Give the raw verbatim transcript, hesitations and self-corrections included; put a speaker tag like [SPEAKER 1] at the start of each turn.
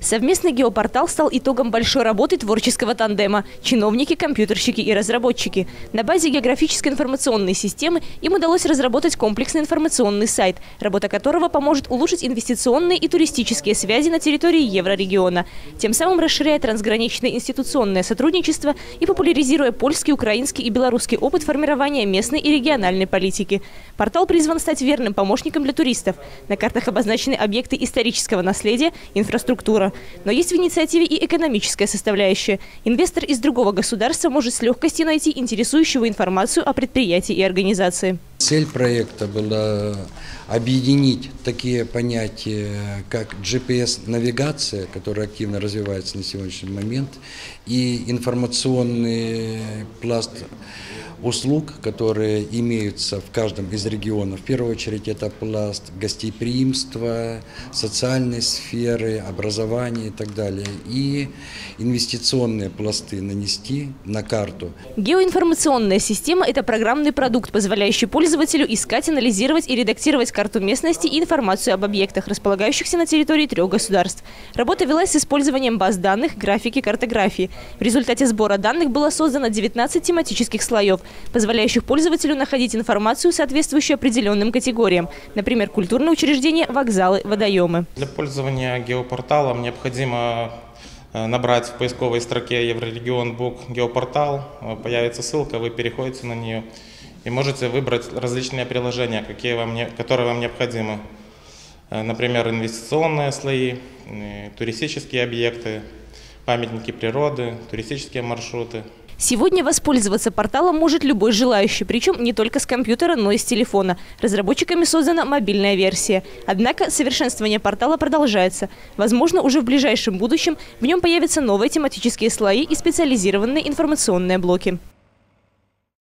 [SPEAKER 1] Совместный геопортал стал итогом большой работы творческого тандема – чиновники, компьютерщики и разработчики. На базе географической информационной системы им удалось разработать комплексный информационный сайт, работа которого поможет улучшить инвестиционные и туристические связи на территории еврорегиона, тем самым расширяя трансграничное институционное сотрудничество и популяризируя польский, украинский и белорусский опыт формирования местной и региональной политики. Портал призван стать верным помощником для туристов. На картах обозначены объекты исторического наследия, инфраструктура. Но есть в инициативе и экономическая составляющая. Инвестор из другого государства может с легкостью найти интересующую информацию о предприятии и организации.
[SPEAKER 2] Цель проекта была объединить такие понятия, как джи пи эс-навигация, которая активно развивается на сегодняшний момент, и информационный пласт услуг, которые имеются в каждом из регионов. В первую очередь это пласт гостеприимства, социальной сферы, образования и так далее. И инвестиционные пласты нанести на карту.
[SPEAKER 1] Геоинформационная система – это программный продукт, позволяющий пользователю искать, анализировать и редактировать карту местности и информацию об объектах, располагающихся на территории трех государств. Работа велась с использованием баз данных, графики, картографии. В результате сбора данных было создано девятнадцать тематических слоев, позволяющих пользователю находить информацию, соответствующую определенным категориям, например, культурные учреждения, вокзалы, водоемы.
[SPEAKER 3] Для пользования геопорталом необходимо набрать в поисковой строке «Еврорегион Бук геопортал», появится ссылка, вы переходите на нее и можете выбрать различные приложения, какие вам, которые вам необходимы. Например, инвестиционные слои, туристические объекты, памятники природы, туристические маршруты.
[SPEAKER 1] Сегодня воспользоваться порталом может любой желающий, причем не только с компьютера, но и с телефона. Разработчиками создана мобильная версия. Однако совершенствование портала продолжается. Возможно, уже в ближайшем будущем в нем появятся новые тематические слои и специализированные информационные блоки.